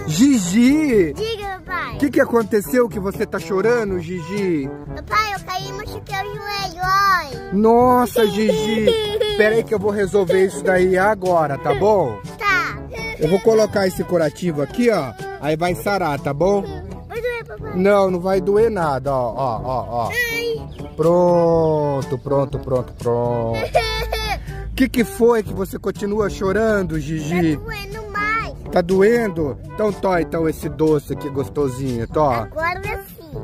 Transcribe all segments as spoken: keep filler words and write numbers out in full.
Gigi! Diga, papai. O que que aconteceu que você tá chorando, Gigi? Papai, eu caí e machuquei o joelho, ai. Nossa, Gigi! Espera aí que eu vou resolver isso daí agora, tá bom? Tá. Eu vou colocar esse curativo aqui, ó. Aí vai sarar, tá bom? Vai doer, papai. Não, não vai doer nada, ó, ó, ó, ó. Ai. Pronto, pronto, pronto, pronto. O que que foi que você continua chorando, Gigi? Tá doendo mais. Tá doendo? Então tó, então esse doce aqui gostosinho, tó. Agora é assim.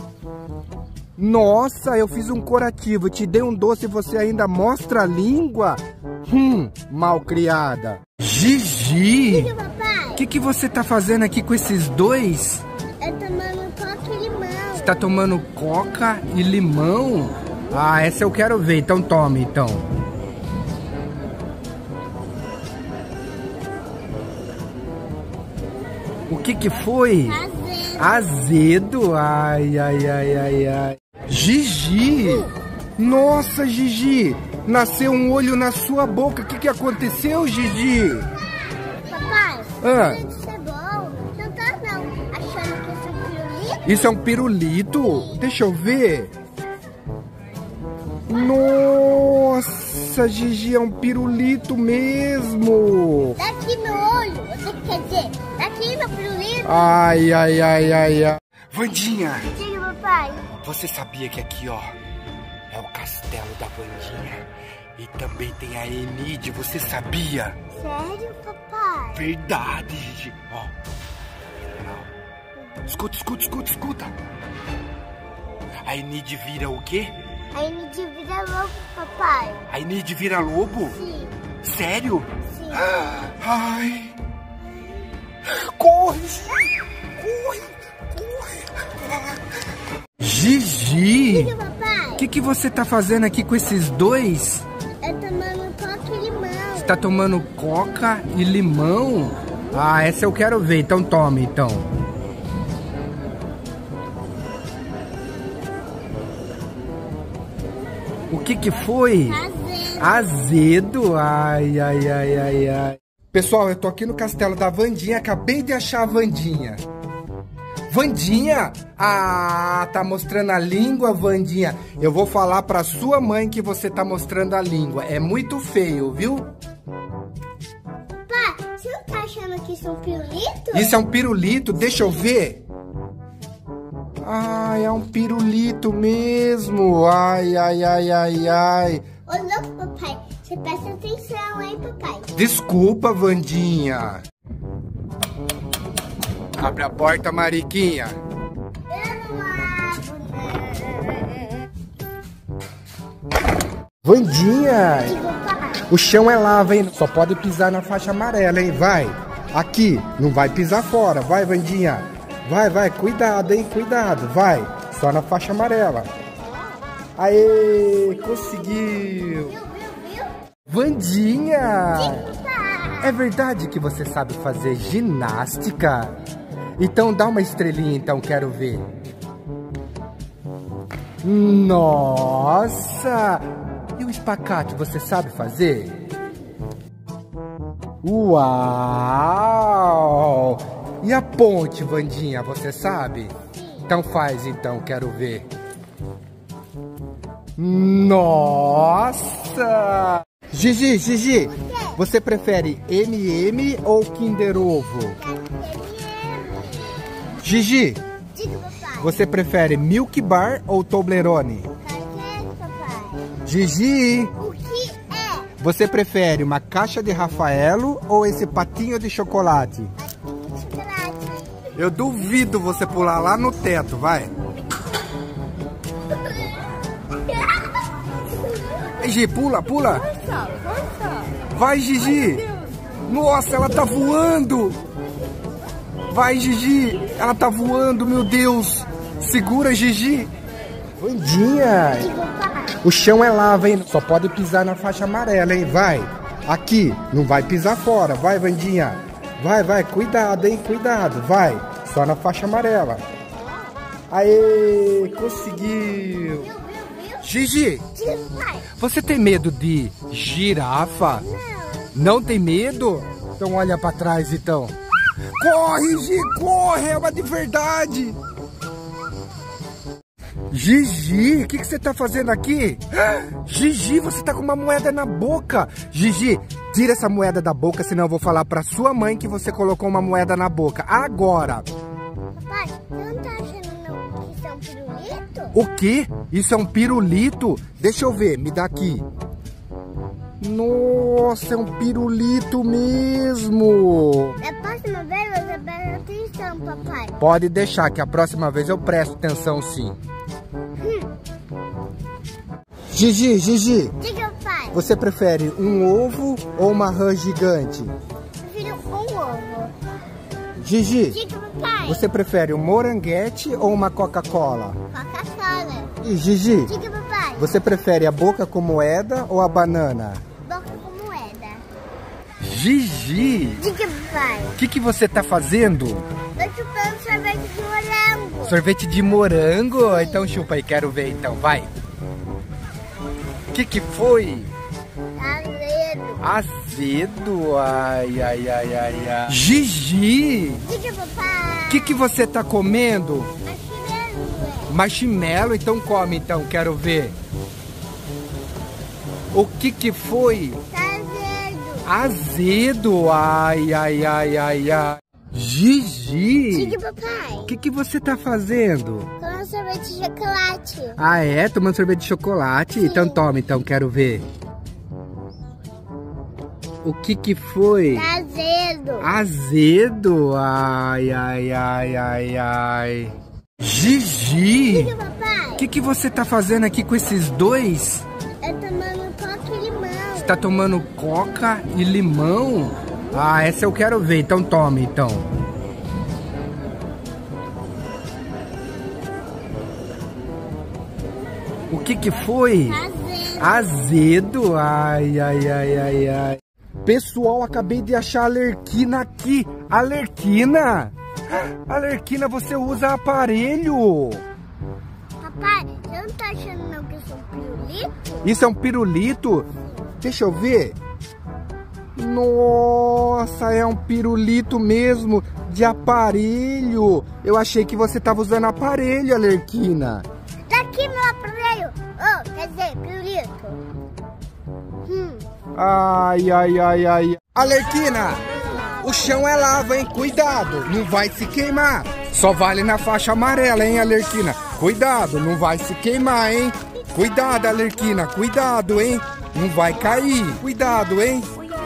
Nossa, eu fiz um curativo, te dei um doce e você ainda mostra a língua? Hum, malcriada. Gigi! Diga, papai. O que que você tá fazendo aqui com esses dois? Eu tomando coca e limão. Você tá tomando coca e limão? Ah, essa eu quero ver, então tome, então. O que que foi? Azedo. Azedo? Ai, ai, ai, ai, ai. Gigi! Nossa, Gigi! Nasceu um olho na sua boca. O que que aconteceu, Gigi? Papai, Ah. isso é bom. Não tá não. Achando que isso é um pirulito? Isso é um pirulito? Deixa eu ver. Nossa, Gigi, é um pirulito mesmo. Daqui no olho. Você quer dizer, daqui no pirulito. Ai, ai, ai, ai, ai. Vandinha, Diga, papai. você sabia que aqui, ó, é o castelo da Vandinha? E também tem a Enide, você sabia? Sério, papai? Verdade, Gigi. Ó. Ó. Escuta, escuta, escuta, escuta. A Enide vira o quê? Aí me divida logo, papai. A Enide vira lobo? Sim, Sério? sim. Ai. Corre, Gigi. Corre, corre. Gigi! Diga, papai. O que que você tá fazendo aqui com esses dois? Eu tomando coca e limão. Você tá tomando coca e limão? Ah, essa eu quero ver, então tome, então. O que que foi? Azedo. Azedo? Ai, ai, ai, ai, ai. Pessoal, eu tô aqui no castelo da Vandinha, acabei de achar a Vandinha. Vandinha? Ah, tá mostrando a língua, Vandinha. Eu vou falar pra sua mãe que você tá mostrando a língua. É muito feio, viu? Papai, você não tá achando que isso é um pirulito? Isso é um pirulito? Deixa eu ver. Ai, é um pirulito mesmo. Ai, ai, ai, ai, ai. Ô, louco, papai. Você presta atenção, hein, papai? Desculpa, Vandinha. Abre a porta, Mariquinha. Eu não abro, Vandinha, Digo, papai. o chão é lava, hein? Só pode pisar na faixa amarela, hein? Vai. Aqui, não vai pisar fora. Vai, Vandinha. Vai, vai. Cuidado, hein? Cuidado. Vai. Só na faixa amarela. Aê, conseguiu. Viu, viu, viu? Vandinha, Papai. é verdade que você sabe fazer ginástica? Então dá uma estrelinha, então, quero ver. Nossa! E o espacate, você sabe fazer? Uau! E a ponte, Vandinha, você sabe? Então faz, então, quero ver. Nossa! Gigi, Gigi, você prefere M M ou Kinder Ovo? Gigi, Diga, papai. você prefere Milk Bar ou Toblerone? Cadê, papai? Gigi, O que é? você prefere uma caixa de Rafaelo ou esse patinho de chocolate? Patinho de chocolate. Eu duvido você pular lá no teto, vai. Gigi, pula, pula. Força, força. Vai, Gigi. Nossa, ela tá voando. Vai, Gigi. Ela tá voando, meu Deus. Segura, Gigi. Vandinha. Digo, papai. O chão é lava, hein? Só pode pisar na faixa amarela, hein? Vai. Aqui. Não vai pisar fora. Vai, Vandinha. Vai, vai. Cuidado, hein? Cuidado. Vai. Só na faixa amarela. Aê, conseguiu. Viu, viu, viu? Gigi, Diga, papai. você tem medo de girafa? Não. Não tem medo? Então olha pra trás, então. Corre, Gi, corre, é uma de verdade. Gigi, o que, que você tá fazendo aqui? Gigi, você tá com uma moeda na boca. Gigi, tira essa moeda da boca, senão eu vou falar pra sua mãe que você colocou uma moeda na boca. Agora. Papai, você não tá achando não, que isso é um pirulito? O quê? Isso é um pirulito? Deixa eu ver, me dá aqui. Nossa, é um pirulito mesmo. Da próxima vez você presta atenção, papai. Pode deixar que a próxima vez eu presto atenção sim. Hum. Gigi, Gigi, Diga, pai. você prefere um ovo ou uma rã gigante? Prefiro um ovo. Gigi, Diga, papai. você prefere um moranguete ou uma Coca-Cola? Coca-Cola. E Gigi, Diga, papai. você prefere a boca com moeda ou a banana? Boca com moeda. Gigi, Diga, papai. o que, que você tá fazendo? Tô chupando sorvete de morango. Sorvete de morango? Então chupa aí, quero ver então, vai. O que que foi? Azedo. Azedo? Ai, ai, ai, ai, ai. Gigi, Diga, papai. o que que você tá comendo? Marshmallow. Marshmallow? Então come então, quero ver. O que que foi? Tá azedo. Azedo? Ai, ai, ai, ai, ai. Gigi, Diga, papai. o que que você tá fazendo? Com sorvete de chocolate. Ah, é? Tomando sorvete de chocolate? Sim. Então toma, então, quero ver. O que que foi? Tá azedo. Azedo? Ai, ai, ai, ai, ai. Gigi, Diga, papai. o que que você tá fazendo aqui com esses dois? Eu tomando coca e limão. Você tá tomando coca e limão? Ah, essa eu quero ver, então tome, então. O que que foi? Azedo. Azedo? Ai, ai, ai, ai, ai. Pessoal, acabei de achar a Alerquina aqui. Alerquina? Alerquina, você usa aparelho. Papai, você não tá achando não que eu sou um pirulito? Isso é um pirulito? Deixa eu ver. Nossa, é um pirulito mesmo, de aparelho. Eu achei que você tava usando aparelho, Alerquina. Tá aqui meu aparelho. Oh, quer dizer, pirulito. Hum. Ai, ai, ai, ai. Alerquina, o chão é lava, hein? Cuidado, não vai se queimar. Só vale na faixa amarela, hein, Alerquina? Cuidado, não vai se queimar, hein? Cuidado, Alerquina, cuidado, hein? Não vai cair. Cuidado, hein?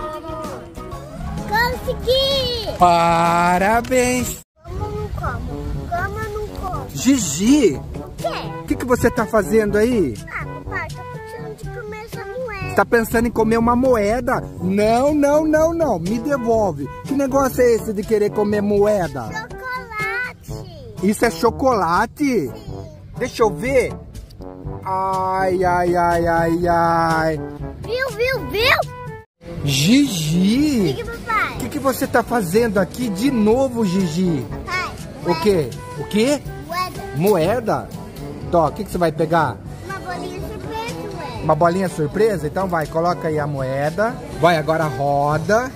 Consegui! Parabéns. Como eu não como? Como eu não como? Gigi, O quê? o que, que você tá fazendo aí? Ah, papai, tô pensando de comer essa moeda. Tá pensando em comer uma moeda? Não, não, não, não. Me devolve. Que negócio é esse de querer comer moeda? Chocolate! Isso é chocolate? Sim. Deixa eu ver. Ai, ai, ai, ai, ai. Viu, viu, viu? Gigi, Diga, papai. o que, que você tá fazendo aqui de novo, Gigi? Papai, O quê? O quê? moeda. Moeda? Tó, o que, que você vai pegar? Uma bolinha surpresa, moeda. Uma bolinha surpresa? Então vai, coloca aí a moeda. Vai, agora roda.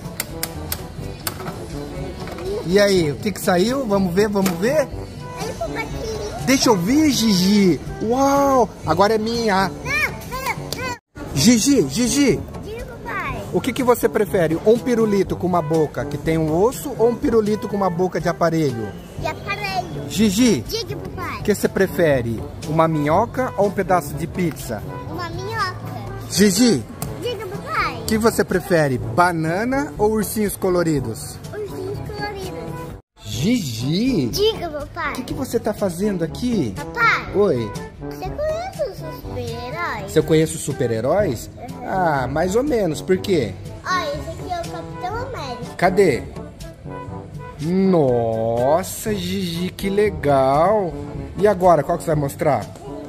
E aí, o que que saiu? Vamos ver, vamos ver? Olha, papai, que lindo. Deixa eu ver, Gigi. Uau, agora é minha. Não, não, não. Gigi, Gigi, Diga, papai. o que que você prefere? Um pirulito com uma boca que tem um osso ou um pirulito com uma boca de aparelho? De aparelho. Gigi, Diga, papai. o que você prefere? Uma minhoca ou um pedaço de pizza? Uma minhoca. Gigi, Diga, papai. o que você prefere? Banana ou ursinhos coloridos? Ursinhos coloridos. Gigi, Diga, o papai. que que você tá fazendo aqui? Papai, Oi, você conhece os seus super-heróis? você conhece os super-heróis? Ah, mais ou menos, por quê? Olha, esse aqui é o Capitão América. Cadê? Nossa, Gigi, que legal! E agora, qual que você vai mostrar?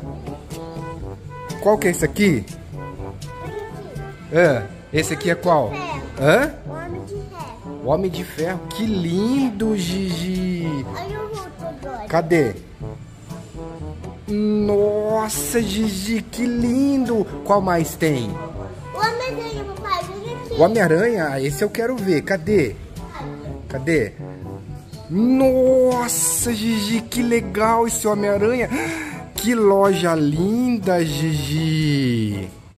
Qual que é esse aqui? Ah, esse aqui é qual? Hã? O Homem de Ferro. O Homem de Ferro, que lindo, Gigi! Olha o Hulk agora. Cadê? Nossa, Gigi, que lindo! Qual mais tem? O Homem-Aranha, papai, vem aqui. O Homem-Aranha, esse eu quero ver. Cadê? Cadê? Nossa, Gigi, que legal esse Homem-Aranha. Que loja linda, Gigi.